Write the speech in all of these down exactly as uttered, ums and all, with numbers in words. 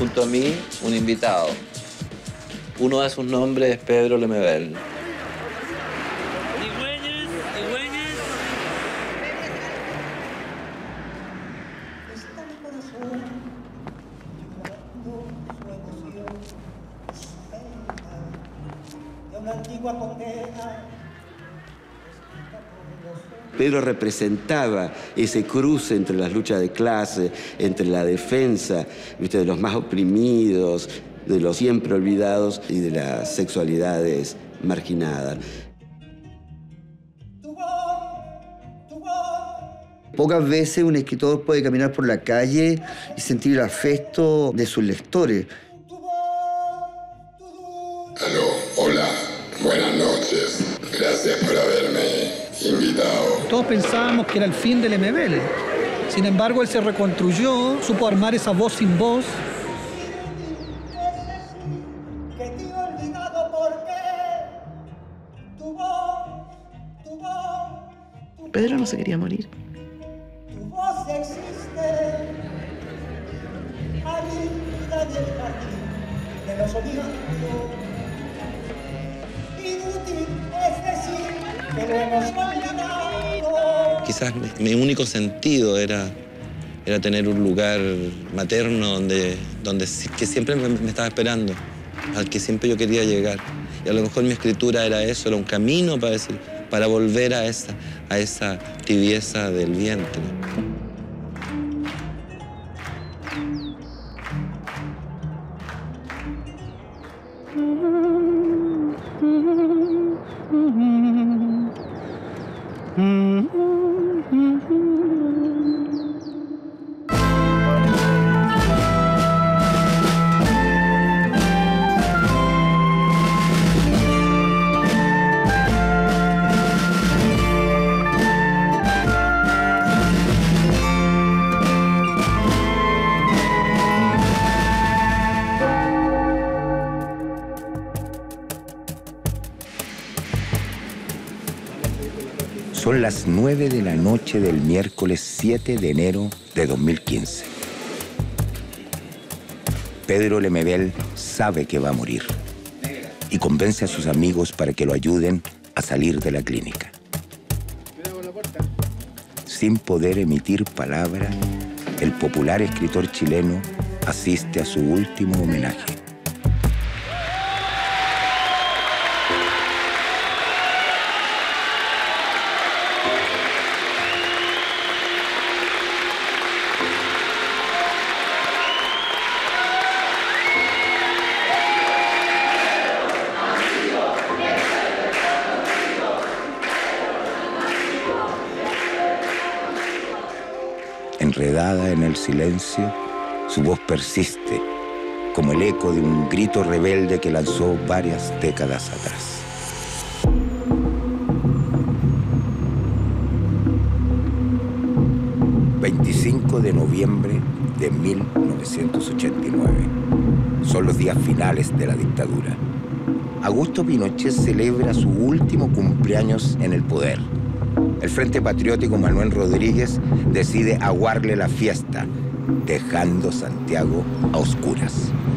junto a mí un invitado. Uno de sus nombres es Pedro Lemebel. Pedro representaba ese cruce entre las luchas de clase, entre la defensa, ¿viste?, de los más oprimidos, de los siempre olvidados y de las sexualidades marginadas. Pocas veces un escritor puede caminar por la calle y sentir el afecto de sus lectores. Aló, hola, buenas noches. Gracias por haberme invitado. Todos pensábamos que era el fin del Lemebel. Sin embargo, él se reconstruyó, supo armar esa voz sin voz. Pedro no se quería morir. Tu voz existe, ávida del jardín de los olivos. Inútil es decir que lo hemos olvidado. Quizás mi, mi único sentido era, era tener un lugar materno donde, donde que siempre me, me estaba esperando, al que siempre yo quería llegar. Y a lo mejor mi escritura era eso, era un camino para decir, para volver a esa, a esa tibieza del vientre. Son las nueve de la noche del miércoles siete de enero de dos mil quince. Pedro Lemebel sabe que va a morir y convence a sus amigos para que lo ayuden a salir de la clínica. Sin poder emitir palabra, el popular escritor chileno asiste a su último homenaje. Enredada en el silencio, su voz persiste, como el eco de un grito rebelde que lanzó varias décadas atrás. veinticinco de noviembre de mil novecientos ochenta y nueve. Son los días finales de la dictadura. Augusto Pinochet celebra su último cumpleaños en el poder. El Frente Patriótico Manuel Rodríguez decide aguarle la fiesta, dejando Santiago a oscuras.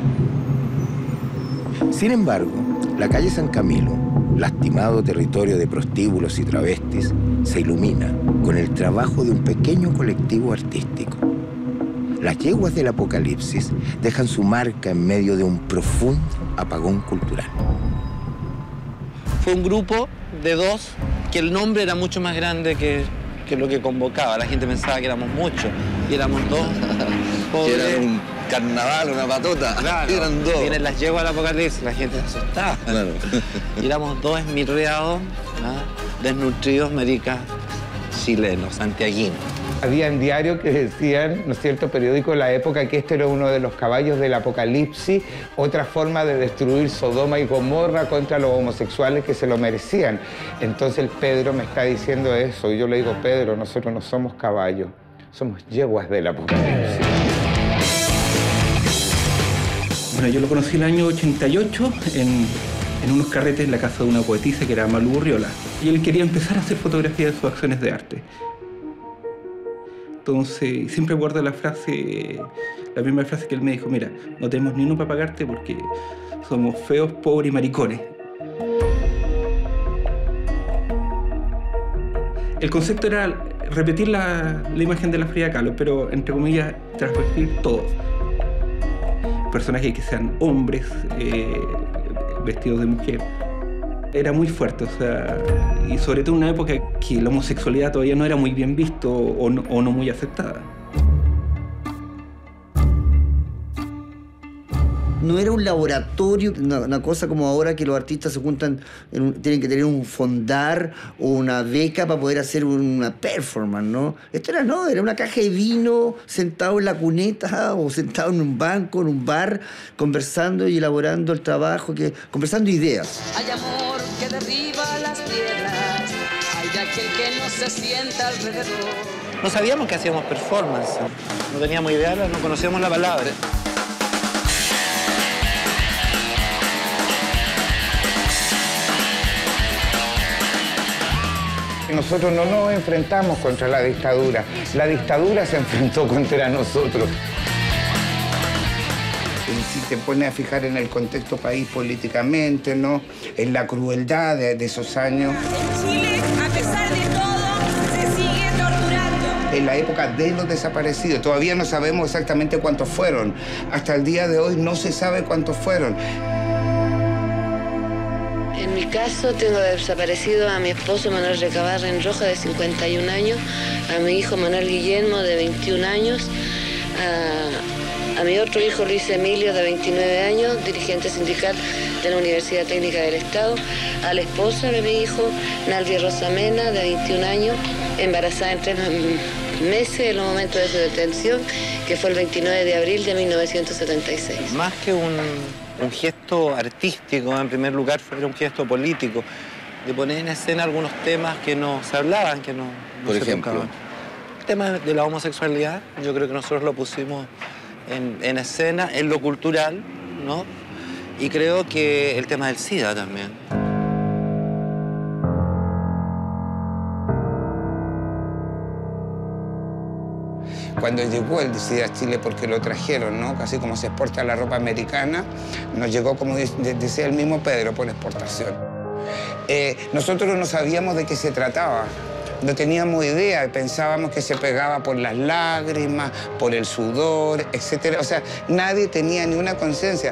Sin embargo, la calle San Camilo, lastimado territorio de prostíbulos y travestis, se ilumina con el trabajo de un pequeño colectivo artístico. Las yeguas del apocalipsis dejan su marca en medio de un profundo apagón cultural. Fue un grupo de dos que el nombre era mucho más grande que, que lo que convocaba. La gente pensaba que éramos muchos y éramos dos. Que era un carnaval, una patota. Claro, eran dos. Vienen las yeguas del apocalipsis, la gente se asustaba. Claro. Y éramos dos esmirreados, ¿no?, desnutridos maricas chilenos, santiaguinos. Había en diario que decían, ¿no es cierto?, periódico de la época, que este era uno de los caballos del apocalipsis, otra forma de destruir Sodoma y Gomorra contra los homosexuales que se lo merecían. Entonces el Pedro me está diciendo eso, y yo le digo, Pedro, nosotros no somos caballos, somos yeguas del apocalipsis. Bueno, yo lo conocí el año ochenta y ocho en, en unos carretes en la casa de una poetisa que era Malú Urriola, y él quería empezar a hacer fotografía de sus acciones de arte. Entonces, siempre guardo la frase, La primera frase que él me dijo, mira, no tenemos ni uno para pagarte porque somos feos, pobres y maricones. El concepto era repetir la, la imagen de la Frida Kahlo, pero entre comillas, transvertir todo. Personajes que sean hombres, eh, vestidos de mujer. Era muy fuerte, o sea, y sobre todo en una época que la homosexualidad todavía no era muy bien visto o no, o no muy aceptada. No era un laboratorio, una, una cosa como ahora que los artistas se juntan, en un, tienen que tener un fondar o una beca para poder hacer una performance, ¿no? Esto era, no, era una caja de vino, sentado en la cuneta o sentado en un banco, en un bar, conversando y elaborando el trabajo, que, conversando ideas. Hay amor que derriba las piedras, hay aquel que no se sienta alrededor. No sabíamos que hacíamos performance, no teníamos idea, no conocíamos la palabra. Nosotros no nos enfrentamos contra la dictadura, la dictadura se enfrentó contra nosotros. Si te pones a fijar en el contexto país políticamente, ¿no? En la crueldad de, de esos años. En Chile, a pesar de todo, se sigue torturando. En la época de los desaparecidos, todavía no sabemos exactamente cuántos fueron. Hasta el día de hoy no se sabe cuántos fueron. En mi caso, tengo desaparecido a mi esposo Manuel Recabarren Roja, de cincuenta y un años, a mi hijo Manuel Guillermo, de veintiún años, a, a mi otro hijo Luis Emilio, de veintinueve años, dirigente sindical de la Universidad Técnica del Estado, a la esposa de mi hijo, Nalvi Rosamena, de veintiún años, embarazada en tres meses en el momento de su detención, que fue el veintinueve de abril de mil novecientos setenta y seis. Más que un... un gesto artístico, en primer lugar, fue un gesto político, de poner en escena algunos temas que no se hablaban, que no, no Por se ejemplo. tocaban. El tema de la homosexualidad, yo creo que nosotros lo pusimos en, en escena, en lo cultural, ¿no? Y creo que el tema del SIDA también. Cuando llegó el SIDA a Chile, porque lo trajeron, ¿no? Casi como se exporta la ropa americana, nos llegó, como decía el mismo Pedro, por exportación. Eh, nosotros no sabíamos de qué se trataba, no teníamos idea, pensábamos que se pegaba por las lágrimas, por el sudor, etcétera. O sea, nadie tenía ni una conciencia.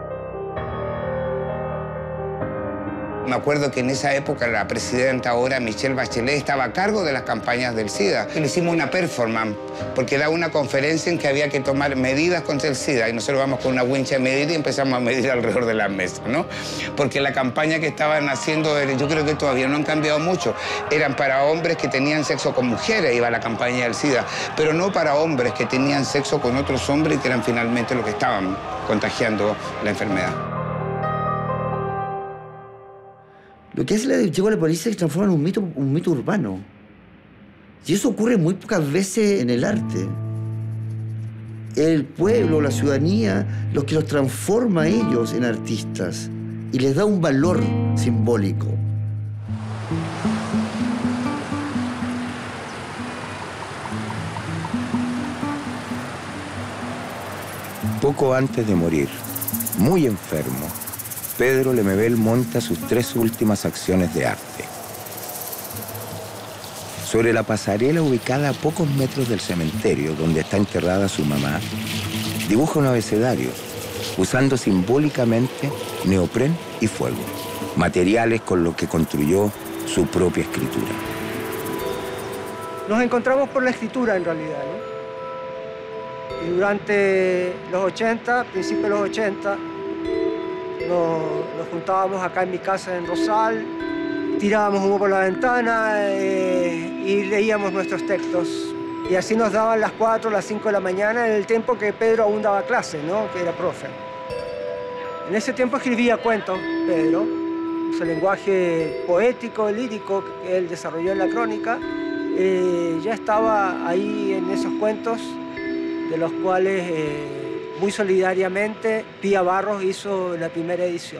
Me acuerdo que en esa época la presidenta ahora, Michelle Bachelet, estaba a cargo de las campañas del SIDA. Le hicimos una performance, porque era una conferencia en que había que tomar medidas contra el SIDA. Y nosotros vamos con una wincha de medida y empezamos a medir alrededor de la mesa, ¿no? Porque la campaña que estaban haciendo, yo creo que todavía no han cambiado mucho. Eran para hombres que tenían sexo con mujeres, iba la campaña del SIDA. Pero no para hombres que tenían sexo con otros hombres y que eran finalmente los que estaban contagiando la enfermedad. Lo que hace la llegó a la policía se transforma en un mito, un mito urbano. Y eso ocurre muy pocas veces en el arte. El pueblo, la ciudadanía, los que los transforma a ellos en artistas y les da un valor simbólico. Poco antes de morir, muy enfermo, Pedro Lemebel monta sus tres últimas acciones de arte. Sobre la pasarela ubicada a pocos metros del cementerio donde está enterrada su mamá, dibuja un abecedario usando simbólicamente neopren y fuego, materiales con los que construyó su propia escritura. Nos encontramos por la escritura en realidad, ¿no? Y durante los ochenta, principios de los ochenta, Nos, nos juntábamos acá en mi casa en Rosal, tirábamos humo por la ventana eh, y leíamos nuestros textos. Y así nos daban las cuatro, las cinco de la mañana, en el tiempo que Pedro aún daba clase, ¿no? Que era profe. En ese tiempo escribía cuentos, Pedro. Su lenguaje poético, lírico que él desarrolló en la crónica, eh, ya estaba ahí en esos cuentos, de los cuales... Eh, Muy solidariamente, Pía Barros hizo la primera edición.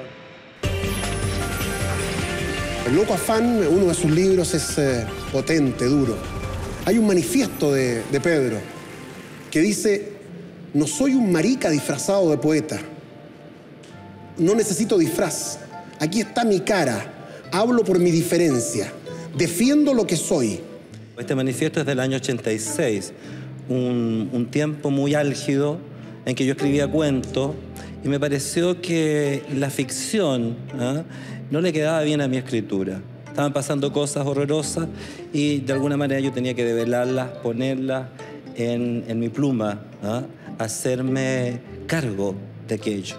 El loco afán, uno de sus libros, es eh, potente, duro. Hay un manifiesto de, de Pedro que dice: No soy un marica disfrazado de poeta. No necesito disfraz. Aquí está mi cara. Hablo por mi diferencia. Defiendo lo que soy. Este manifiesto es del año ochenta y seis, un, un tiempo muy álgido en que yo escribía cuentos y me pareció que la ficción ¿eh? no le quedaba bien a mi escritura. Estaban pasando cosas horrorosas y de alguna manera yo tenía que develarlas, ponerlas en, en mi pluma, ¿eh? hacerme cargo de aquello.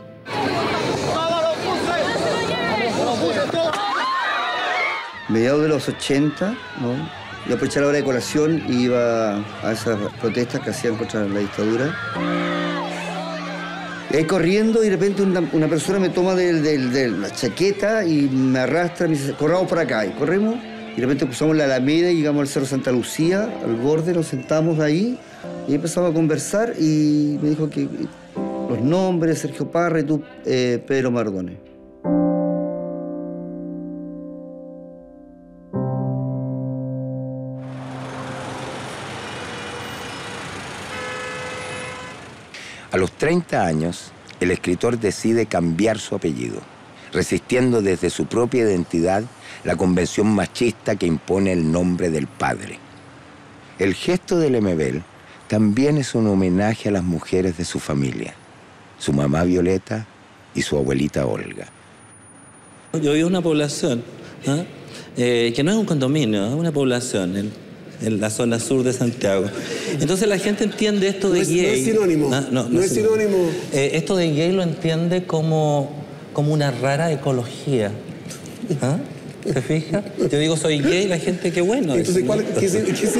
Mediados de los ochenta, ¿no? Yo aproveché la hora de colación y iba a esas protestas que hacían contra la dictadura. Y ahí corriendo, y de repente una, una persona me toma de, de, de la chaqueta y me arrastra, me dice, corramos por acá. Y corremos, y de repente cruzamos la Alameda y llegamos al Cerro Santa Lucía, al borde, nos sentamos ahí, y empezamos a conversar, y me dijo que los nombres, Sergio Parra y tú, eh, Pedro Mardones. A los treinta años, el escritor decide cambiar su apellido, resistiendo desde su propia identidad la convención machista que impone el nombre del padre. El gesto de Lemebel también es un homenaje a las mujeres de su familia, su mamá Violeta y su abuelita Olga. Yo vivo en una población, ¿eh? Eh, que no es un condominio, es una población en, en la zona sur de Santiago. Entonces la gente entiende esto de no es, gay. No es sinónimo. No, no, no, no es sinónimo. sinónimo. Eh, esto de gay lo entiende como, como una rara ecología. ¿Ah? ¿Se fija? Yo digo soy gay y la gente, qué bueno. Entonces, ¿cuál, qué, qué, qué, qué,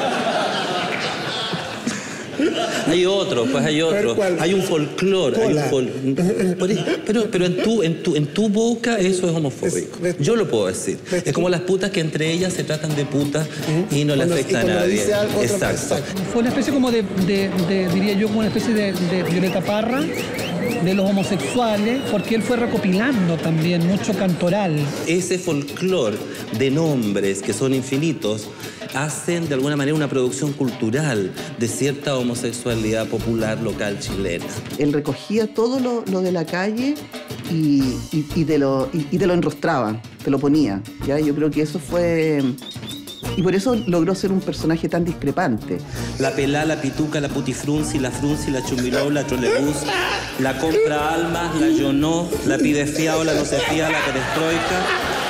Hay otro, pues hay otro. Hay un folclore. Hay un fol... Pero, pero en, tu, en, tu, en tu boca eso es homofóbico. Yo lo puedo decir. Es como las putas que entre ellas se tratan de putas y no le afecta a nadie. Exacto. Fue una especie como de, de, de, diría yo, como una especie de, de Violeta Parra de los homosexuales, porque él fue recopilando también mucho cantoral. Ese folclore de nombres que son infinitos hacen de alguna manera una producción cultural de cierta homosexualidad popular local chilena. Él recogía todo lo, lo de la calle y, y, y, te lo, y, y te lo enrostraba, te lo ponía. ¿Ya? Yo creo que eso fue... Y por eso logró ser un personaje tan discrepante. La pelá, la pituca, la putifrunci, la frunci, la chumbiló, la trolebús, la compra almas, la yonó, la pide fiao, la no se fía, la perestroika.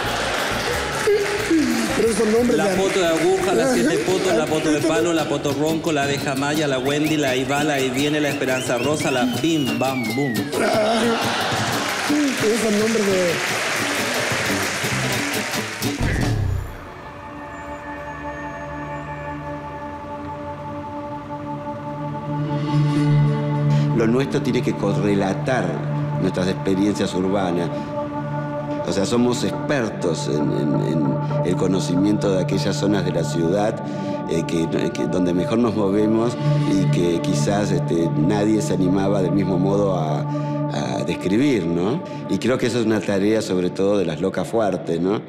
La poto de aguja, la siete potos, la poto de palo, la poto ronco, la de Jamaya, la Wendy, la Iba, la ahí viene, la Esperanza Rosa, la bim, bam, boom. Esos nombres de... Lo nuestro tiene que correlatar nuestras experiencias urbanas. O sea, somos expertos en, en, en el conocimiento de aquellas zonas de la ciudad eh, que, que, donde mejor nos movemos y que quizás este, nadie se animaba del mismo modo a, a describir, ¿no? Y creo que eso es una tarea sobre todo de las locas fuertes, ¿no?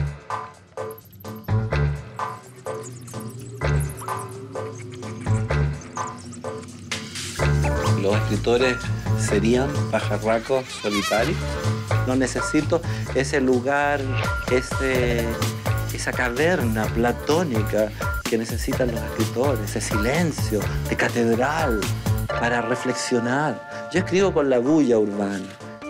Los escritores serían pajarracos solitarios. No necesito ese lugar, ese, esa caverna platónica que necesitan los escritores, ese silencio de catedral para reflexionar. Yo escribo con la bulla urbana.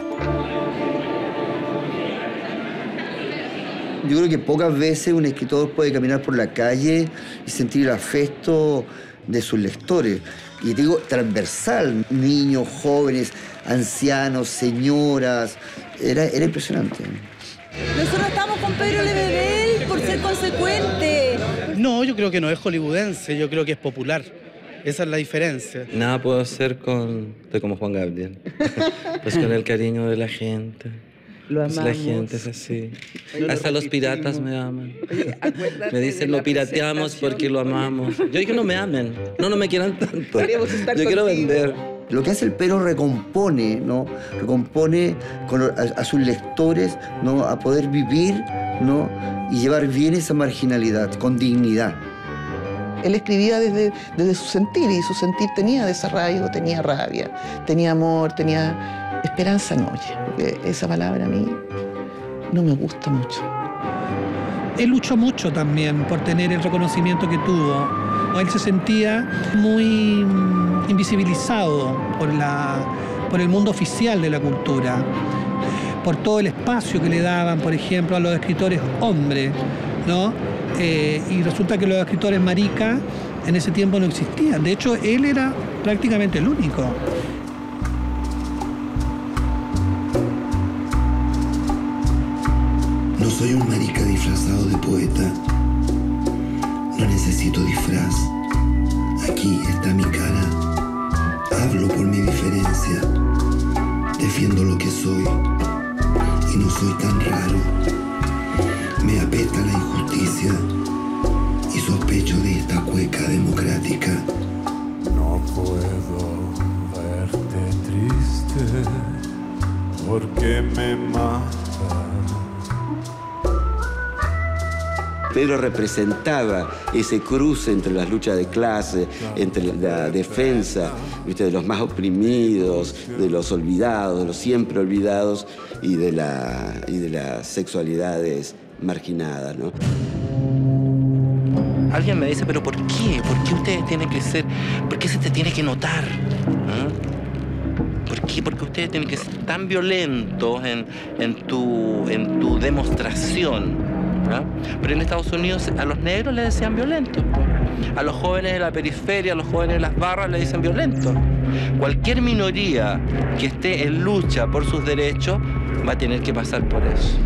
Yo creo que pocas veces un escritor puede caminar por la calle y sentir el afecto de sus lectores. Y digo transversal, niños, jóvenes, ancianos, señoras. Era, era impresionante. Nosotros estamos con Pedro Lemebel por ser consecuente. No, yo creo que no es hollywoodense, yo creo que es popular. Esa es la diferencia. Nada puedo hacer con... Estoy como Juan Gabriel. Pues con el cariño de la gente. Lo amamos. Pues la gente es así. No Hasta los piratas me aman. Me dicen lo pirateamos porque lo amamos. Yo digo no me amen. No, no me quieran tanto. Yo quiero vender. Lo que hace el Pedro recompone, ¿no? Recompone con, a, a sus lectores, ¿no? A poder vivir, ¿no? Y llevar bien esa marginalidad, con dignidad. Él escribía desde, desde su sentir, y su sentir tenía desarraigo, tenía rabia, tenía amor, tenía esperanza, no, oye, porque esa palabra a mí no me gusta mucho. Él luchó mucho también por tener el reconocimiento que tuvo. Él se sentía muy invisibilizado por, la, por el mundo oficial de la cultura, por todo el espacio que le daban, por ejemplo, a los escritores hombres, ¿no? Eh, y resulta que los escritores maricas en ese tiempo no existían. De hecho, él era prácticamente el único. No soy un marica disfrazado de poeta. No necesito disfraz. Aquí está mi cara. Hablo por mi diferencia. Defiendo lo que soy. Y no soy tan raro. Me apesta la injusticia. Y sospecho de esta cueca democrática. No puedo verte triste. Porque me mata. Pedro representaba ese cruce entre las luchas de clase, entre la defensa, ¿viste?, de los más oprimidos, de los olvidados, de los siempre olvidados y de, la, y de las sexualidades marginadas, ¿no? Alguien me dice, pero ¿por qué? ¿Por qué ustedes tienen que ser? ¿Por qué se te tiene que notar? ¿Eh? ¿Por qué? Porque ustedes tienen que ser tan violentos en, en, tu, en tu demostración. ¿No? Pero en Estados Unidos a los negros les decían violentos, a los jóvenes de la periferia, a los jóvenes de las barras les dicen violentos. Cualquier minoría que esté en lucha por sus derechos va a tener que pasar por eso.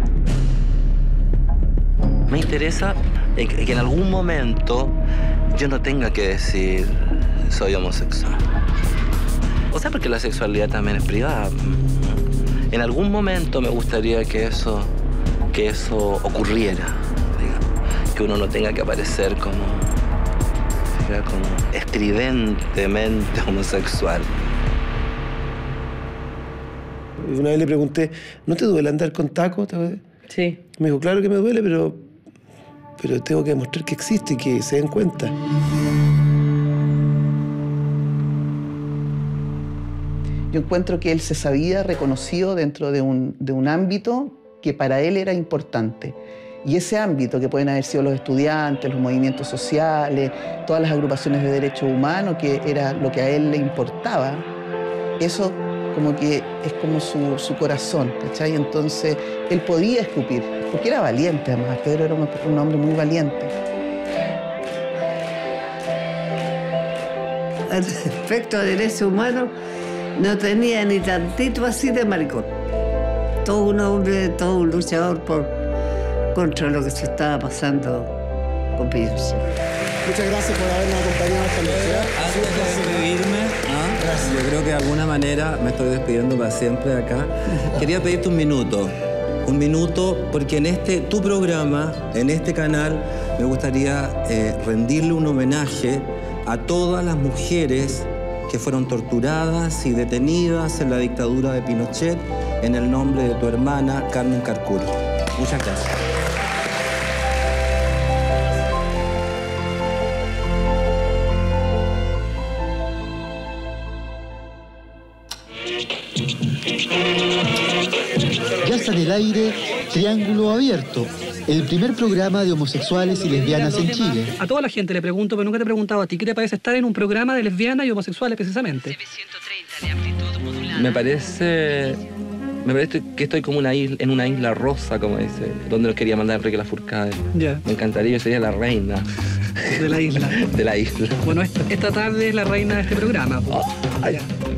Me interesa que en algún momento yo no tenga que decir soy homosexual. O sea, porque la sexualidad también es privada. En algún momento me gustaría que eso que eso ocurriera, digamos, que uno no tenga que aparecer como, como estridentemente homosexual. Una vez le pregunté, ¿no te duele andar con tacos? Sí. Me dijo, claro que me duele, pero, pero tengo que demostrar que existe y que se den cuenta. Yo encuentro que él se sabía reconocido dentro de un, de un ámbito que para él era importante. Y ese ámbito, que pueden haber sido los estudiantes, los movimientos sociales, todas las agrupaciones de derechos humanos, que era lo que a él le importaba, eso como que es como su, su corazón, ¿cachai? Entonces, él podía escupir, porque era valiente además. Pedro era un, un hombre muy valiente. Respecto a derechos humanos, no tenía ni tantito así de maricón. Todo un hombre, todo un luchador por, contra lo que se estaba pasando con Pinochet. Muchas gracias por habernos acompañado esta noche. Antes de despedirme, ¿ah? Yo creo que de alguna manera me estoy despidiendo para siempre de acá. Quería pedirte un minuto. Un minuto, porque en este, tu programa, en este canal, me gustaría eh, rendirle un homenaje a todas las mujeres que fueron torturadas y detenidas en la dictadura de Pinochet, en el nombre de tu hermana Carmen Carcuri. Muchas gracias. Ya está en el aire Triángulo Abierto, el primer programa de homosexuales y lesbianas en Chile. A toda la gente le pregunto, pero nunca te he preguntado a ti, ¿qué te parece estar en un programa de lesbianas y homosexuales precisamente? Me parece, me parece que estoy como una isla, en una isla rosa, como dice, donde nos quería mandar Enrique Lafourcade. Ya. Me encantaría, yo sería la reina. De la isla. De la isla. Bueno, esta, esta tarde es la reina de este programa. Oh, ay.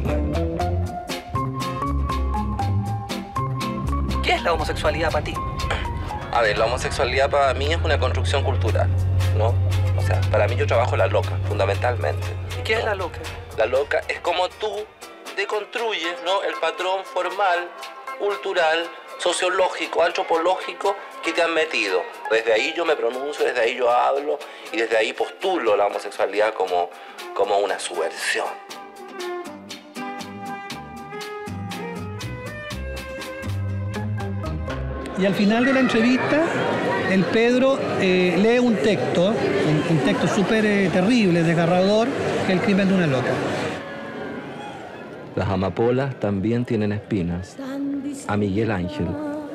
¿Qué es la homosexualidad para ti? A ver, la homosexualidad para mí es una construcción cultural, ¿no? O sea, para mí yo trabajo la loca, fundamentalmente. ¿Y qué es la loca? La loca es como tú deconstruyes, ¿no?, el patrón formal, cultural, sociológico, antropológico que te han metido. Desde ahí yo me pronuncio, desde ahí yo hablo y desde ahí postulo la homosexualidad como, como una subversión. Y al final de la entrevista, el Pedro eh, lee un texto, un, un texto súper eh, terrible, desgarrador, que es El crimen de una loca. Las amapolas también tienen espinas. A Miguel Ángel.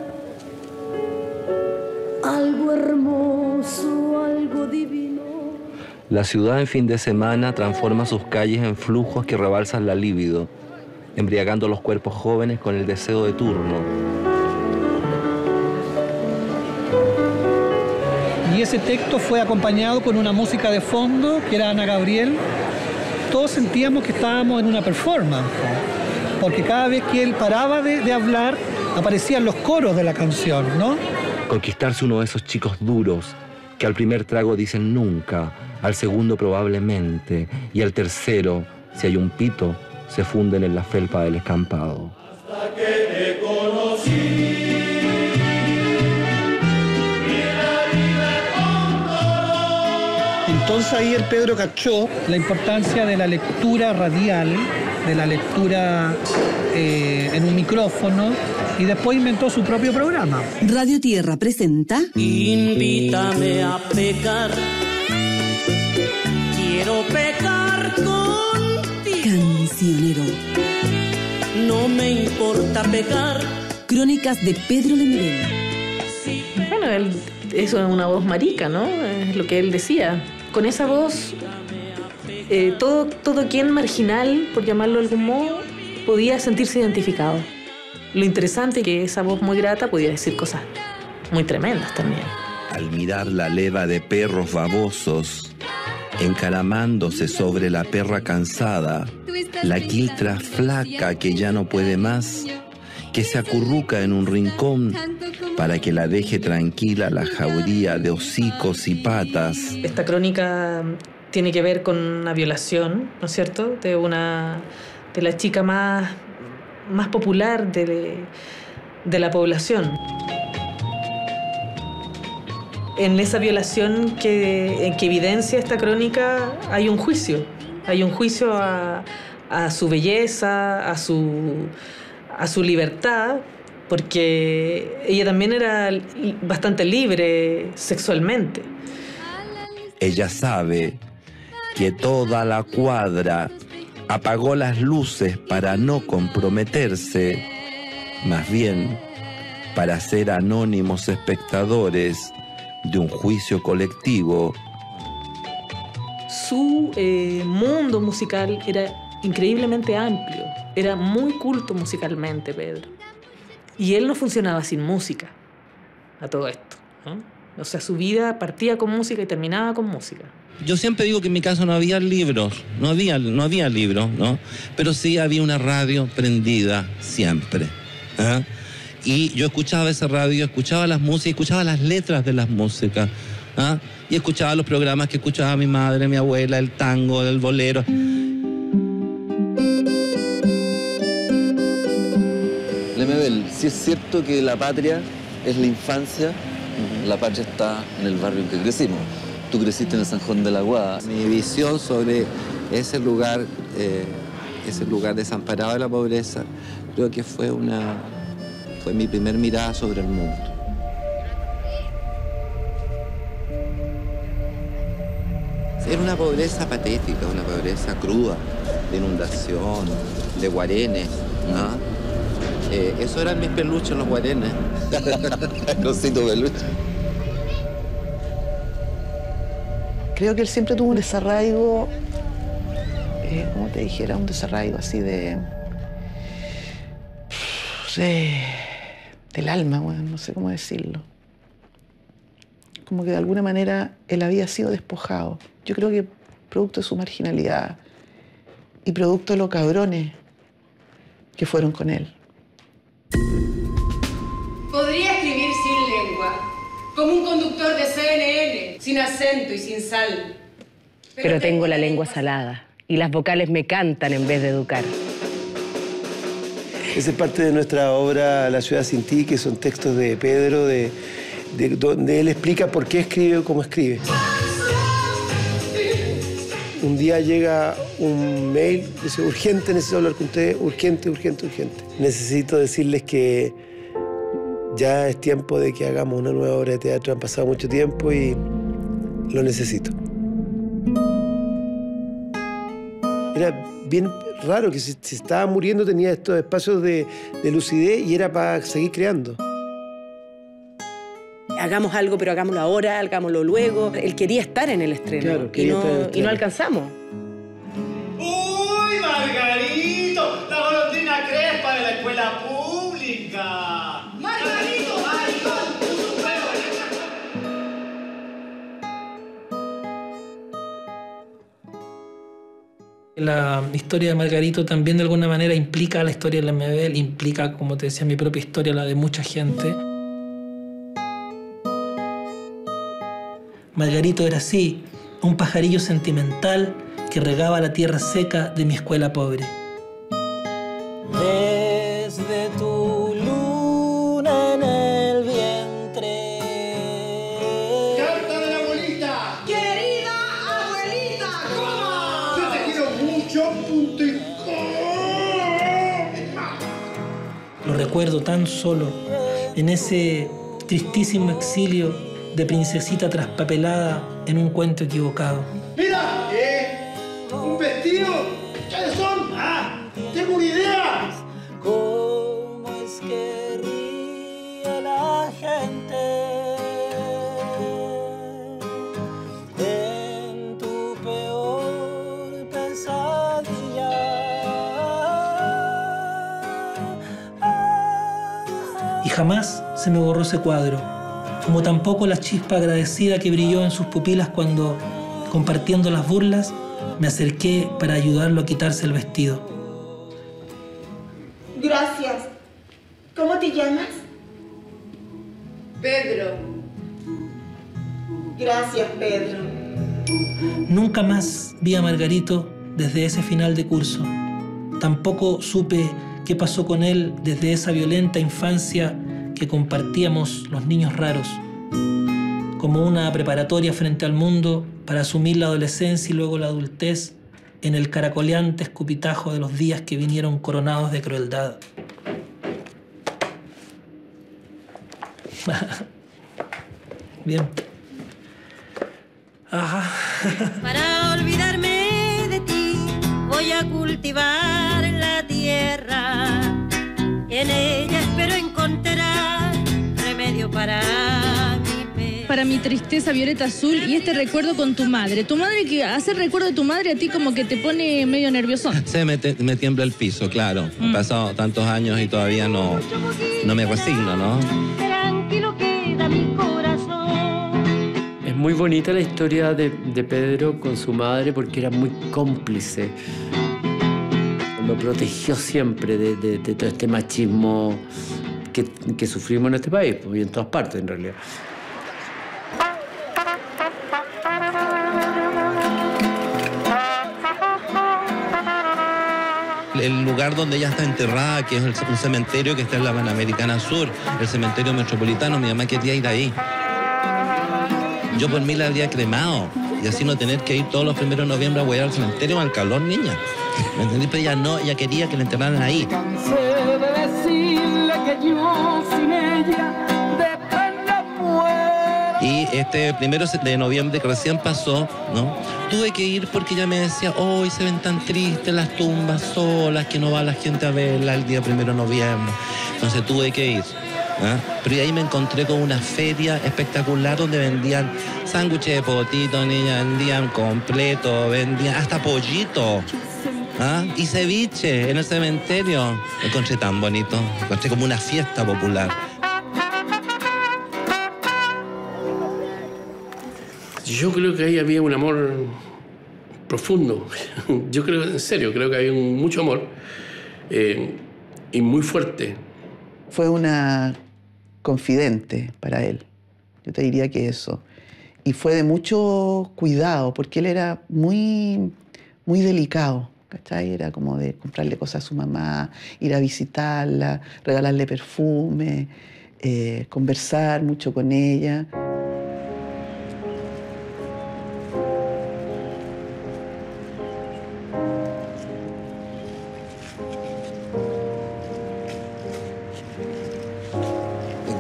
Algo hermoso, algo divino. La ciudad en fin de semana transforma sus calles en flujos que rebalsan la libido, embriagando los cuerpos jóvenes con el deseo de turno. Y ese texto fue acompañado con una música de fondo, que era Ana Gabriel. Todos sentíamos que estábamos en una performance, porque cada vez que él paraba de, de hablar, aparecían los coros de la canción, ¿no? Conquistarse uno de esos chicos duros que al primer trago dicen nunca, al segundo probablemente, y al tercero, si hay un pito, se funden en la felpa del escampado. Hasta que te conocí. Entonces ahí el Pedro cachó la importancia de la lectura radial, de la lectura eh, en un micrófono, y después inventó su propio programa. Radio Tierra presenta Invítame a pecar. Quiero pecar contigo. Cancionero. No me importa pecar. Crónicas de Pedro Lemebel. Bueno, él, eso es una voz marica, ¿no? Es lo que él decía. Con esa voz, eh, todo, todo quien marginal, por llamarlo de algún modo, podía sentirse identificado. Lo interesante es que esa voz muy grata podía decir cosas muy tremendas también. Al mirar la leva de perros babosos, encaramándose sobre la perra cansada, la quiltra flaca que ya no puede más, que se acurruca en un rincón para que la deje tranquila la jauría de hocicos y patas. Esta crónica tiene que ver con una violación, ¿no es cierto?, de una de la chica más, más popular de, de la población. En esa violación que, en que evidencia esta crónica hay un juicio. Hay un juicio a, a su belleza, a su, a su libertad, porque ella también era bastante libre sexualmente. Ella sabe que toda la cuadra apagó las luces para no comprometerse, más bien para ser anónimos espectadores de un juicio colectivo. Su eh, mundo musical era increíblemente amplio, era muy culto musicalmente, Pedro. Y él no funcionaba sin música, a todo esto, ¿no? O sea, su vida partía con música y terminaba con música. Yo siempre digo que en mi casa no había libros, no había, no había libros, ¿no? Pero sí había una radio prendida siempre, ¿eh? Y yo escuchaba esa radio, escuchaba las músicas, escuchaba las letras de las músicas, ¿eh? Y escuchaba los programas que escuchaba mi madre, mi abuela, el tango, el bolero. Lemebel, sí es cierto que la patria es la infancia, la patria está en el barrio en que crecimos. Tú creciste en el San Juan de la Aguada. Mi visión sobre ese lugar, eh, ese lugar desamparado de la pobreza, creo que fue una, fue mi primer mirada sobre el mundo. Era una pobreza patética, una pobreza cruda, de inundación, de guarenes, ¿no? Eh, eso eran mis peluches, los guarenes. Cosito peluche. Creo que él siempre tuvo un desarraigo, eh, ¿cómo te dijera? Un desarraigo así de... de del alma, bueno, no sé cómo decirlo. Como que de alguna manera él había sido despojado. Yo creo que producto de su marginalidad y producto de los cabrones que fueron con él. Podría escribir sin lengua, como un conductor de C N N, sin acento y sin sal. Pero, Pero tengo la lengua salada y las vocales me cantan en vez de educar. Esa es parte de nuestra obra La ciudad sin ti, que son textos de Pedro, de, de, donde él explica por qué escribe como escribe. Un día llega un mail, dice, urgente, necesito hablar con ustedes, urgente, urgente, urgente. Necesito decirles que ya es tiempo de que hagamos una nueva obra de teatro. Han pasado mucho tiempo y lo necesito. Era bien raro que si, si estaba muriendo tenía estos espacios de, de lucidez y era para seguir creando. Hagamos algo, pero hagámoslo ahora, hagámoslo luego. Él quería estar en el estreno, Claro, y, quería no, estar en el y no estreno. alcanzamos. ¡Uy, Margarito! La golondrina crespa de la escuela pública. ¡Margarito, maricón! ¡Puso un huevo en esa... La historia de Margarito también de alguna manera implica la historia de la M B L, implica, como te decía, mi propia historia, la de mucha gente. Margarito era así, un pajarillo sentimental que regaba la tierra seca de mi escuela pobre. Desde tu luna en el vientre. ¡Carta de la abuelita! Querida abuelita, ¿cómo? Yo te quiero mucho, punto y Lo recuerdo tan solo, en ese tristísimo exilio de princesita traspapelada en un cuento equivocado. ¡Mira! ¿Qué? ¿Un vestido? ¿Qué son? ¡Ah! ¡Tengo una idea! ¿Cómo es que ríe la gente en tu peor pesadilla? Y jamás se me borró ese cuadro, como tampoco la chispa agradecida que brilló en sus pupilas cuando, compartiendo las burlas, me acerqué para ayudarlo a quitarse el vestido. Gracias. ¿Cómo te llamas? Pedro. Gracias, Pedro. Nunca más vi a Margarito desde ese final de curso. Tampoco supe qué pasó con él desde esa violenta infancia que compartíamos los niños raros, como una preparatoria frente al mundo para asumir la adolescencia y luego la adultez en el caracoleante escupitajo de los días que vinieron coronados de crueldad. Bien. Ajá. Para olvidarme de ti, voy a cultivar la tierra. En ella espero encontrar remedio para mi pena. Para mi tristeza, Violeta Azul, y este recuerdo con tu madre. Tu madre, que hace recuerdo de tu madre a ti como que te pone medio nervioso. Se me, te- me tiembla el piso, claro. Mm. Han pasado tantos años y todavía no, no me resigno, ¿no? Tranquilo queda mi corazón. Es muy bonita la historia de, de Pedro con su madre porque era muy cómplice. Lo protegió siempre de, de- de todo este machismo que, que sufrimos en este país, pues, y en todas partes en realidad. El lugar donde ella está enterrada, que es el- un cementerio que está en la Panamericana Sur, el cementerio metropolitano, mi mamá quería ir ahí. Yo por mí la habría cremado y así no tener que ir todos los primeros de noviembre a huear al cementerio al calor, niña. ¿Me entendí? Pero ella no, ella quería que la enterraran ahí. Cansé de decirle que yo sin ella de pena muero. Y este primero de noviembre que recién pasó, ¿no? Tuve que ir porque ella me decía, hoy se ven tan tristes las tumbas solas, que no va la gente a verla el día primero de noviembre. Entonces tuve que ir. ¿Ah? Pero ahí me encontré con una feria espectacular donde vendían sándwiches de potito, niña, vendían completo, vendían hasta pollito. ¿Ah? Y ceviche en el cementerio. Lo encontré tan bonito, lo encontré como una fiesta popular. Yo creo que ahí había un amor profundo. Yo creo, en serio, creo que había un, mucho amor eh, y muy fuerte. Fue una confidente para él. Yo te diría que eso. Y fue de mucho cuidado, porque él era muy, muy delicado, ¿cachai? Era como de comprarle cosas a su mamá, ir a visitarla, regalarle perfume, eh, conversar mucho con ella.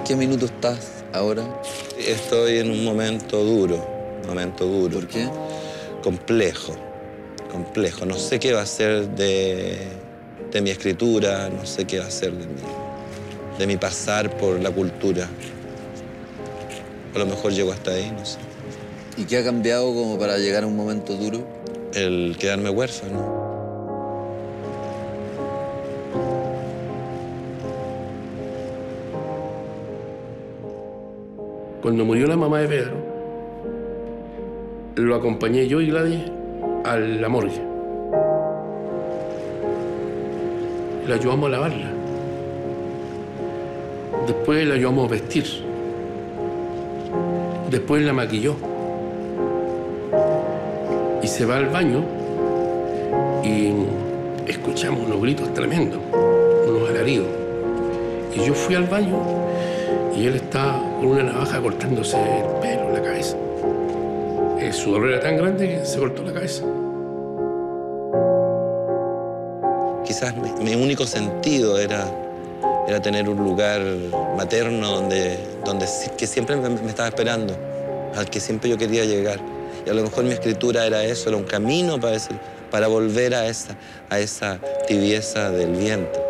qué minuto estás ahora? Estoy en un momento duro, un momento duro. ¿Por qué? Complejo, complejo. No sé qué va a ser de, de mi escritura, no sé qué va a ser de mi, de mi pasar por la cultura. A lo mejor llego hasta ahí, no sé. ¿Y qué ha cambiado como para llegar a un momento duro? El quedarme huérfano. Cuando murió la mamá de Pedro, lo acompañé yo y Gladys a la morgue. La ayudamos a lavarla. Después la ayudamos a vestir. Después la maquilló. Y se va al baño y escuchamos unos gritos tremendos, unos alaridos. Y yo fui al baño y él está con una navaja cortándose el pelo, la cabeza. Eh, su dolor era tan grande que se cortó la cabeza. Quizás mi, mi único sentido era, era tener un lugar materno donde, donde que siempre me, me estaba esperando, al que siempre yo quería llegar. Y a lo mejor mi escritura era eso, era un camino para, ese, para volver a esa, a esa tibieza del vientre.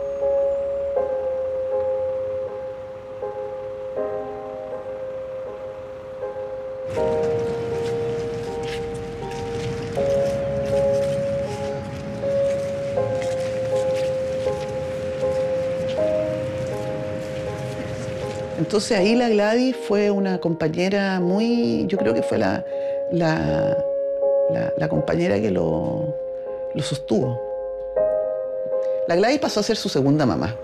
Entonces ahí la Gladys fue una compañera muy, yo creo que fue la, la, la, la compañera que lo, lo sostuvo. La Gladys pasó a ser su segunda mamá.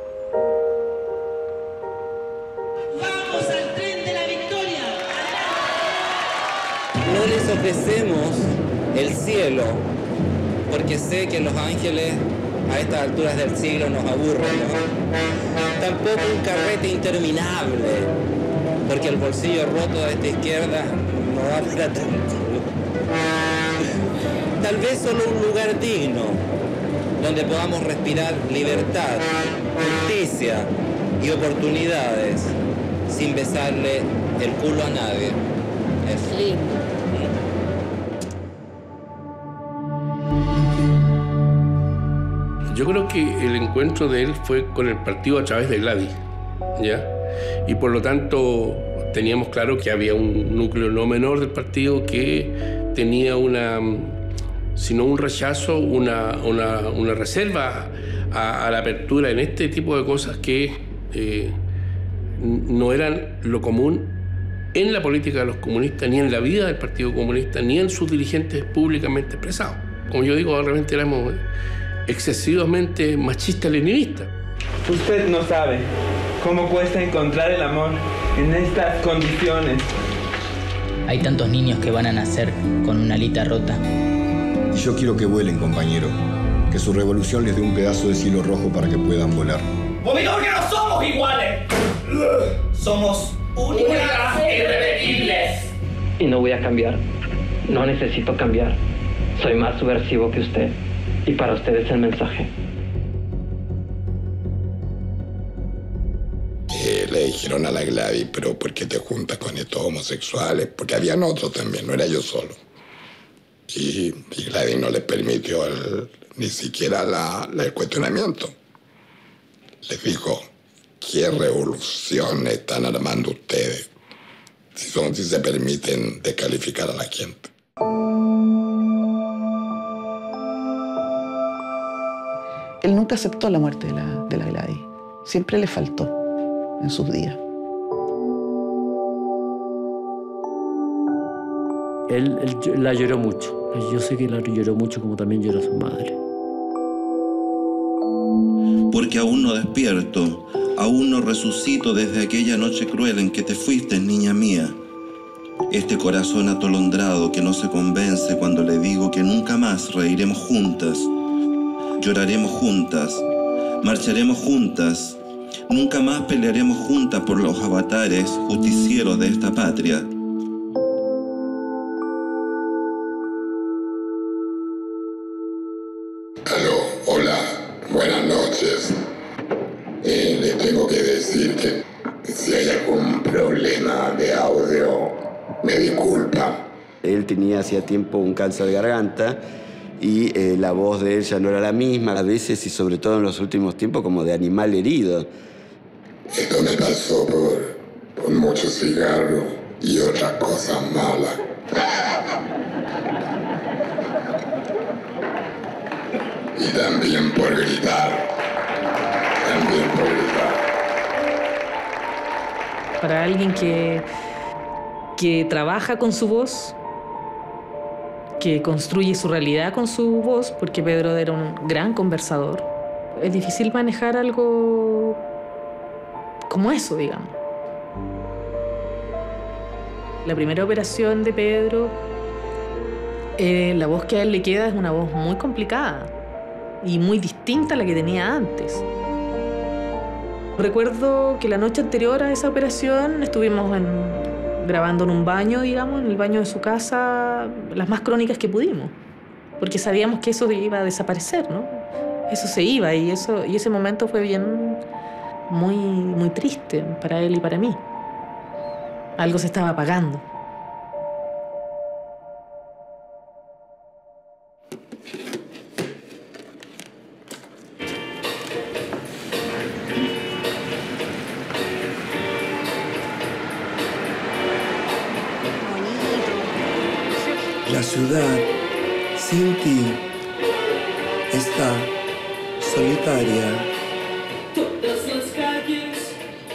¡Vamos al tren de la victoria! No les ofrecemos el cielo, porque sé que los ángeles a estas alturas del siglo nos aburren, ¿no? Tampoco un carrete interminable, porque el bolsillo roto de esta izquierda no da para tanto. Tal vez solo un lugar digno, donde podamos respirar libertad, justicia y oportunidades, sin besarle el culo a nadie. Es lindo. Yo creo que el encuentro de él fue con el partido a través de Gladys, ¿ya? Y por lo tanto teníamos claro que había un núcleo no menor del partido que tenía una, si no un rechazo, una, una, una reserva a, a la apertura en este tipo de cosas que eh, no eran lo común en la política de los comunistas, ni en la vida del Partido Comunista, ni en sus dirigentes públicamente expresados. Como yo digo, realmente éramos excesivamente machista-leninista. Usted no sabe cómo cuesta encontrar el amor en estas condiciones. Hay tantos niños que van a nacer con una alita rota. Y yo quiero que vuelen, compañero. Que su revolución les dé un pedazo de cielo rojo para que puedan volar. Porque no somos iguales. Somos únicas e irrepetibles. Y no voy a cambiar. No necesito cambiar. Soy más subversivo que usted. Y para usted es el mensaje. Eh, le dijeron a la Gladys, pero ¿por qué te juntas con estos homosexuales? Porque habían otros también, no era yo solo. Y, y Gladys no les permitió el, ni siquiera la, la, el cuestionamiento. Les dijo, ¿qué revolución están armando ustedes? Si, son, si se permiten descalificar a la gente. Él nunca aceptó la muerte de la, de la Gladys. Siempre le faltó en sus días. Él, él la lloró mucho. Yo sé que la lloró mucho como también lloró su madre. Porque aún no despierto, aún no resucito desde aquella noche cruel en que te fuiste, niña mía. Este corazón atolondrado que no se convence cuando le digo que nunca más reiremos juntas. Lloraremos juntas, marcharemos juntas, nunca más pelearemos juntas por los avatares justicieros de esta patria. Aló, hola, buenas noches. Eh, les tengo que decir que si hay tenía hacía tiempo un cáncer de garganta y eh, la voz de él ya no era la misma, a veces y sobre todo en los últimos tiempos como de animal herido. Esto me pasó por, por mucho cigarro y otras cosas malas. Y también por gritar. También por gritar. Para alguien que, que trabaja con su voz, que construye su realidad con su voz, porque Pedro era un gran conversador, es difícil manejar algo como eso, digamos. La primera operación de Pedro, eh, la voz que a él le queda es una voz muy complicada y muy distinta a la que tenía antes. Recuerdo que la noche anterior a esa operación estuvimos en, grabando en un baño, digamos, en el baño de su casa, las más crónicas que pudimos, porque sabíamos que eso iba a desaparecer, ¿no? Eso se iba y, eso, y ese momento fue bien, muy, muy triste para él y para mí. Algo se estaba apagando. La ciudad, sin ti, está solitaria. Todas las calles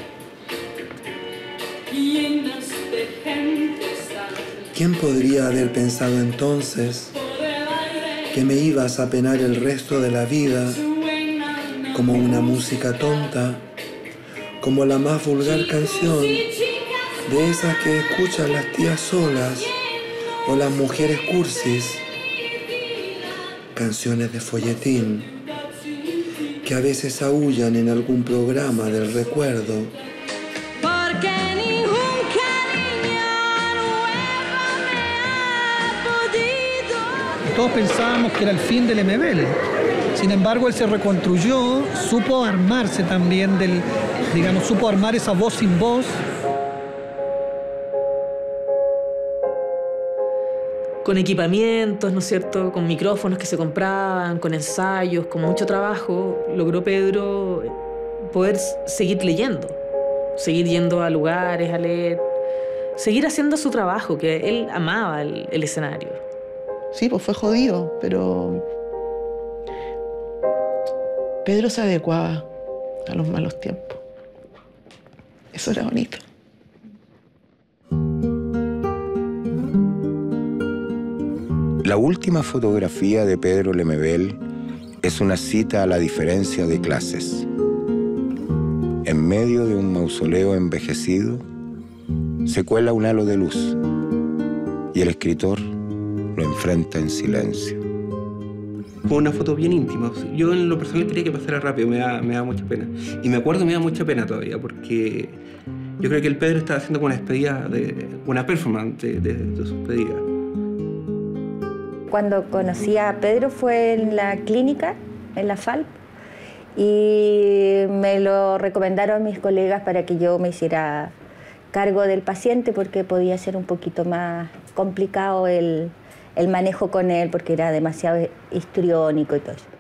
llenas de gente están. ¿Quién podría haber pensado entonces que me ibas a penar el resto de la vida como una música tonta, como la más vulgar canción de esas que escuchan las tías solas o las mujeres cursis, canciones de folletín que a veces aúllan en algún programa del recuerdo? Porque ningún cariño nuevo me ha podido. Todos pensábamos que era el fin del M B L. Sin embargo, él se reconstruyó, supo armarse también del, digamos, supo armar esa voz sin voz. Con equipamientos, ¿no es cierto?, con micrófonos que se compraban, con ensayos, con mucho trabajo, logró Pedro poder seguir leyendo, seguir yendo a lugares a leer, seguir haciendo su trabajo, que él amaba el, el escenario. Sí, pues fue jodido, pero Pedro se adecuaba a los malos tiempos. Eso era bonito. La última fotografía de Pedro Lemebel es una cita a la diferencia de clases. En medio de un mausoleo envejecido, se cuela un halo de luz y el escritor lo enfrenta en silencio. Fue una foto bien íntima. Yo en lo personal quería que pasara rápido, me da, me da mucha pena. Y me acuerdo, me da mucha pena todavía, porque yo creo que el Pedro estaba haciendo una despedida, de, una performance de, de, de su despedida. Cuando conocí a Pedro fue en la clínica, en la F A L P, y me lo recomendaron mis colegas para que yo me hiciera cargo del paciente porque podía ser un poquito más complicado el, el manejo con él porque era demasiado histriónico y todo eso.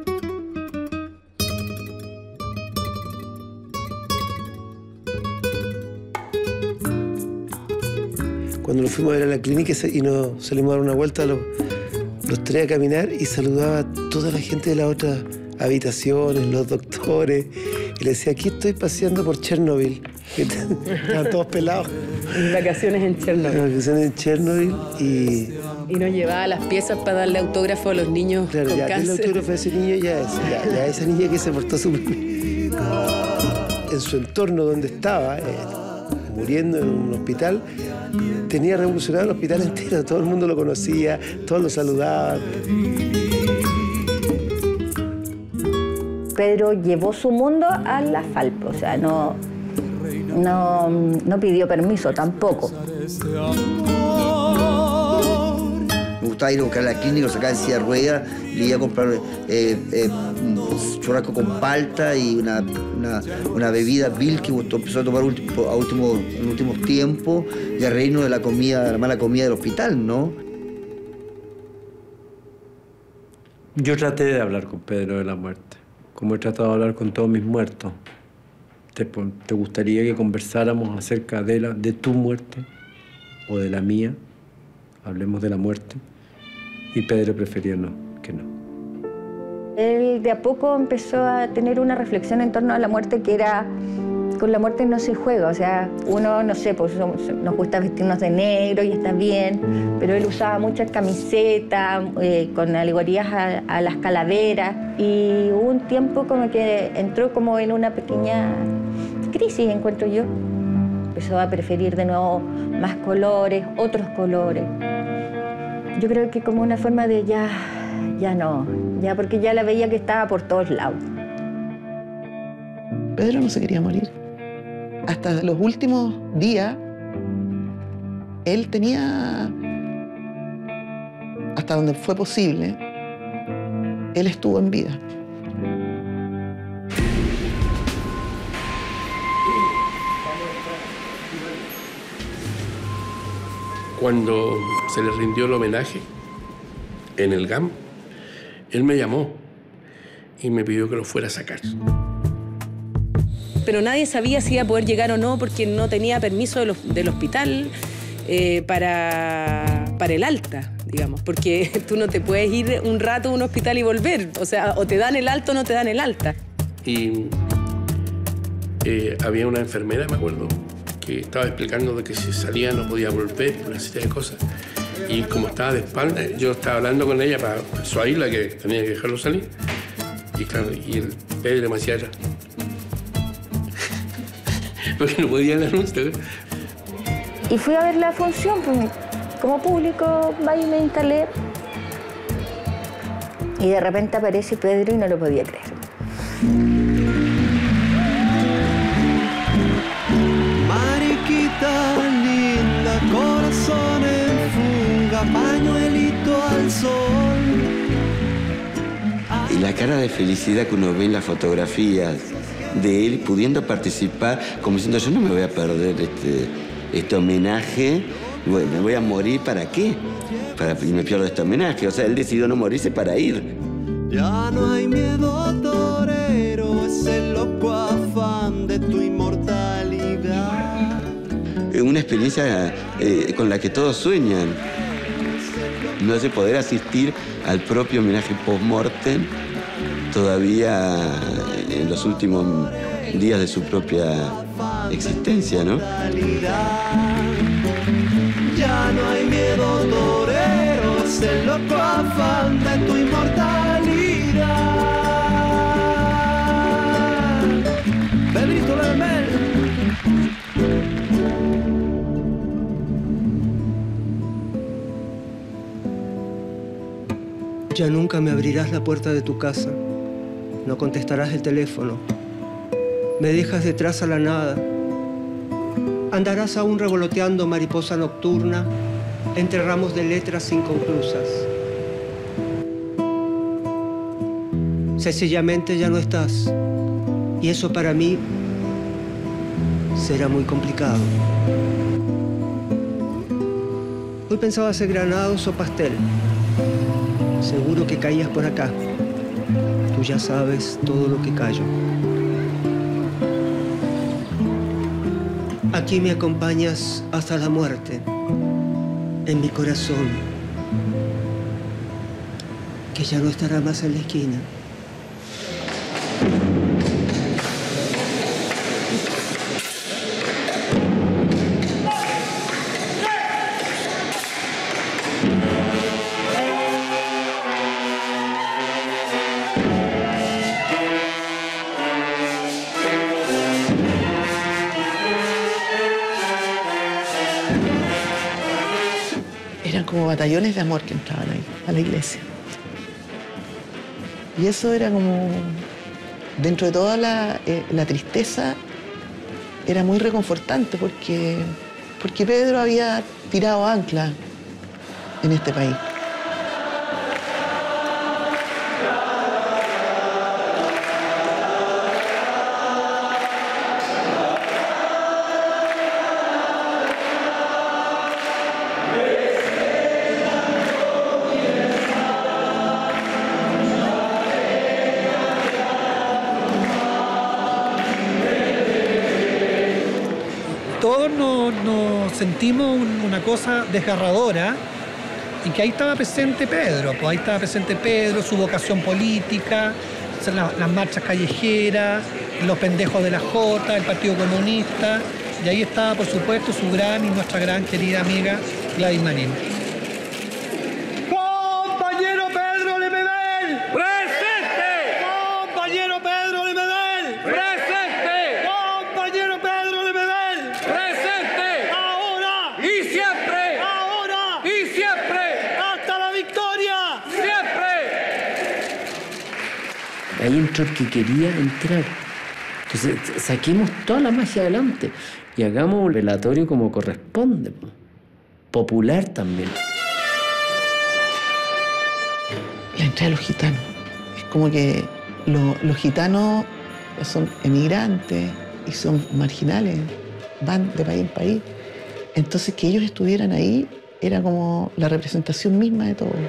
Cuando nos fuimos a ver a la clínica y nos salimos a dar una vuelta, los, los tres a caminar y saludaba a toda la gente de las otras habitaciones, los doctores, y le decía, aquí estoy paseando por Chernobyl. Estaban todos pelados. Vacaciones en Chernobyl. Vacaciones en Chernobyl y... Y nos llevaba las piezas para darle autógrafo a los niños claro, con ya, cáncer. El autógrafo de ese niño ya es, ya, ya esa niña que se portó súper bien. En su entorno donde estaba, eh, muriendo en un hospital, tenía revolucionado el hospital entero, todo el mundo lo conocía, todos lo saludaban. Pedro llevó su mundo a la F A L P, o sea, no, no, no pidió permiso tampoco. Me costaba ir a buscar a la clínica, lo sacaba en silla de ruedas, le iba a comprar eh, eh, un churrasco con palta y una, una, una bebida Bill que empezó a tomar último, a último, en últimos tiempos y a reírnos de la comida, de la mala comida del hospital, ¿no? Yo traté de hablar con Pedro de la muerte, como he tratado de hablar con todos mis muertos. ¿Te, te gustaría que conversáramos acerca de, la, de tu muerte o de la mía? Hablemos de la muerte. Y Pedro prefería no, que no. Él de a poco empezó a tener una reflexión en torno a la muerte que era, con la muerte no se juega, o sea, uno, no sé, pues nos gusta vestirnos de negro y está bien, pero él usaba muchas camisetas eh, con alegorías a, a las calaveras y hubo un tiempo como que entró como en una pequeña crisis, encuentro yo. Empezó a preferir de nuevo más colores, otros colores. Yo creo que como una forma de ya, ya no, ya porque ya la veía que estaba por todos lados. Pedro no se quería morir. Hasta los últimos días, él tenía, hasta donde fue posible, él estuvo en vida. Cuando se le rindió el homenaje en el G A M, él me llamó y me pidió que lo fuera a sacar. Pero nadie sabía si iba a poder llegar o no porque no tenía permiso del, del hospital eh, para, para el alta, digamos, porque tú no te puedes ir un rato a un hospital y volver, o sea, o te dan el alta o no te dan el alta. Y eh, había una enfermera, me acuerdo, que estaba explicando de que si salía no podía volver, una serie de cosas. Y como estaba de espalda, yo estaba hablando con ella para persuadirla que tenía que dejarlo salir. Y claro, y el Pedro me hacía atrás. Porque no podía el anuncio. Y fui a ver la función, pues, como público, ahí me instalé. Y de repente aparece Pedro y no lo podía creer. Mariquita linda, corazón en fuga, pañuelito al sol. Y la cara de felicidad que uno ve en las fotografías de él pudiendo participar, como diciendo, yo no me voy a perder este, este homenaje, bueno, me voy a morir, ¿para qué? Para, y me pierdo este homenaje. O sea, él decidió no morirse para ir. Ya no hay miedo, torero, es el loco afán de tu inmortalidad. Es una experiencia eh, con la que todos sueñan. No sé, poder asistir al propio homenaje post-mortem todavía en los últimos días de su propia existencia, ¿no? Ya no hay miedo, torero, es el loco afán de tu inmortalidad. Pedrito Lemel. Ya nunca me abrirás la puerta de tu casa. No contestarás el teléfono. Me dejas detrás a la nada. Andarás aún revoloteando mariposa nocturna entre ramos de letras inconclusas. Sencillamente ya no estás. Y eso para mí será muy complicado. Hoy pensaba hacer granados o pastel. Seguro que caías por acá. Tú ya sabes todo lo que callo. Aquí me acompañas hasta la muerte, en mi corazón, que ya no estará más en la esquina. Eran como batallones de amor que entraban ahí, a la iglesia. Y eso era como, dentro de toda la, eh, la tristeza, era muy reconfortante porque, porque Pedro había tirado ancla en este país. todos nos, nos sentimos un- una cosa desgarradora y que ahí estaba presente Pedro, pues ahí estaba presente Pedro, su vocación política, la- las marchas callejeras, los pendejos de la Jota, el Partido Comunista, y ahí estaba, por supuesto, su gran y nuestra gran querida amiga Gladys Marín. ¡Compañero Pedro Lemebel! ¡Presente! ¡Compañero Pedro Lemebel! ¡Presente! ¡Compañero Pedro Lemebel! ¡Presente! ¡Ahora! ¡Y siempre! ¡Ahora! ¡Y siempre! ¡Hasta la victoria! ¡Siempre! Ahí entró el que quería entrar. Entonces, saquemos toda la magia adelante y hagamos un relatorio como corresponde, po. Popular también. La entrada de los gitanos. Es como que lo- los gitanos son emigrantes y son marginales, van de país en país. Entonces que ellos estuvieran ahí era como la representación misma de todo.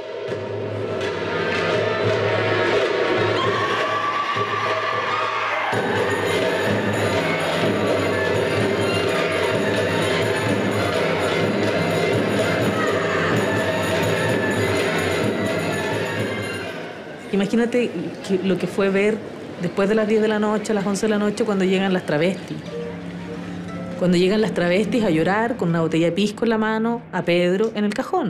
Imagínate que- lo que fue ver después de las diez de la noche, a las once de la noche, cuando llegan las travestis. Cuando llegan las travestis a llorar con una botella de pisco en la mano a Pedro en el cajón.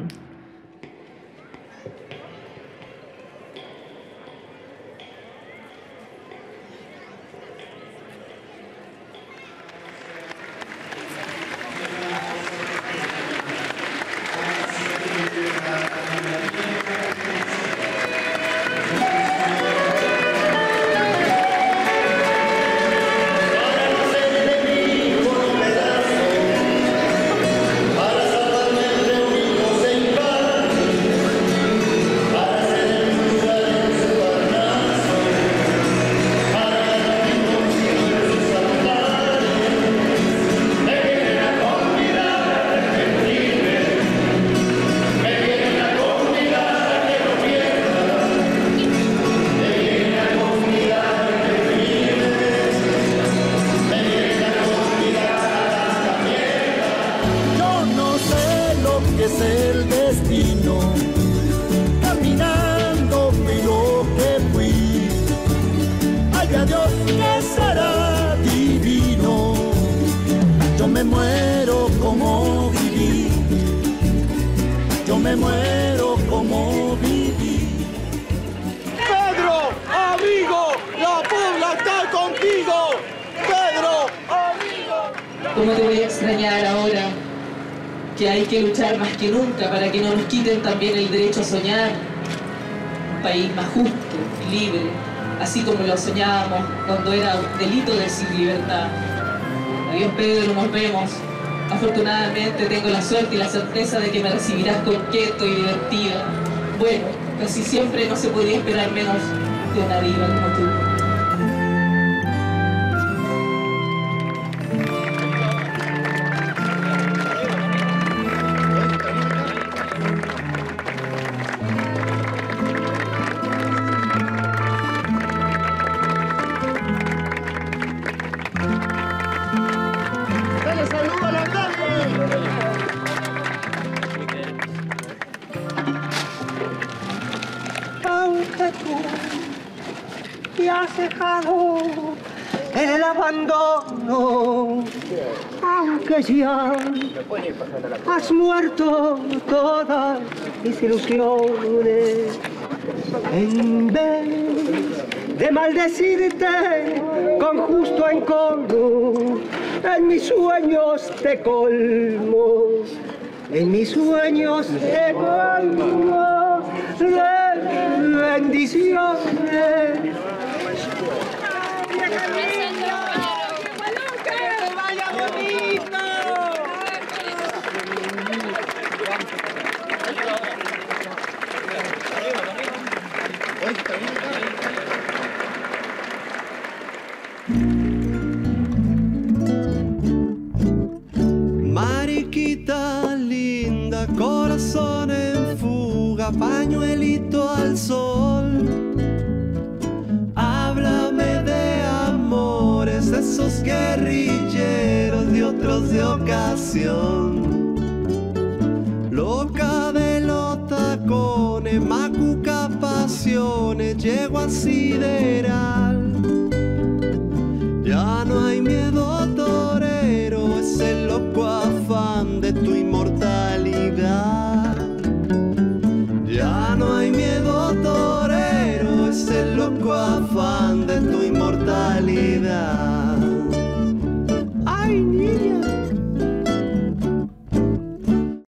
Yo no sé lo que es el destino. Caminando fui lo que fui. Haya Dios que será divino. Yo me muero como viví. Yo me muero como viví. Pedro, amigo, la Puebla está contigo. Pedro, amigo. ¿Cómo te voy a extrañar ahora que hay que luchar más que nunca para que no nos quiten también el derecho a soñar? Un país más justo y libre, así como lo soñábamos cuando era un delito decir libertad. Adiós Pedro, nos vemos. Afortunadamente tengo la suerte y la certeza de que me recibirás coqueto y divertida. Bueno, casi siempre no se podía esperar menos de una diva como tú. ¡Dale saludo a la calle! Aunque tú te has dejado el abandono, aunque ya has muerto todas mis ilusiones, en vez de maldecirte con justo encono, en mis sueños te colmo, en mis sueños te colmo de bendiciones. ¡Que vaya bonito! Mariquita linda, corazón en fuga, pañuelito al sol. Háblame de amores, de esos guerrilleros de potros de ocasión. Loca de los tacones, macuca pasiones, yegua sideral. Ya no hay miedo torero, es el loco afán de tu inmortalidad. Ya no hay miedo torero, es el loco afán